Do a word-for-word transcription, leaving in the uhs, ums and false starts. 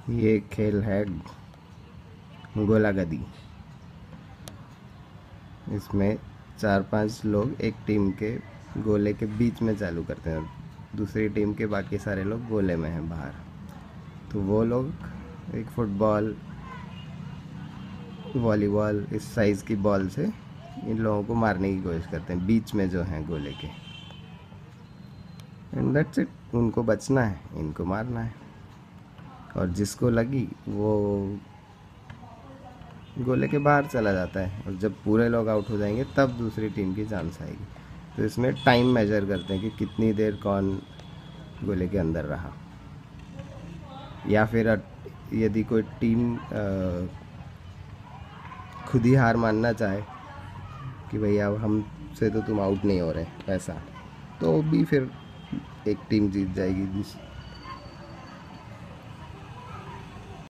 ये खेल है गोला गदी। इसमें चार पांच लोग एक टीम के गोले के बीच में चालू करते हैं, दूसरी टीम के बाकी सारे लोग गोले में हैं बाहर। तो वो लोग एक फुटबॉल, वॉलीबॉल इस साइज़ की बॉल से इन लोगों को मारने की कोशिश करते हैं बीच में जो हैं गोले के। And that's it. उनको बचना है, इनको मारना है, और जिसको लगी वो गोले के बाहर चला जाता है। और जब पूरे लोग आउट हो जाएंगे तब दूसरी टीम की चांस आएगी। तो इसमें टाइम मेजर करते हैं कि कितनी देर कौन गोले के अंदर रहा। या फिर यदि कोई टीम खुद ही हार मानना चाहे कि भैया अब हमसे तो तुम आउट नहीं हो रहे, ऐसा, तो भी फिर एक टीम जीत जाएगी।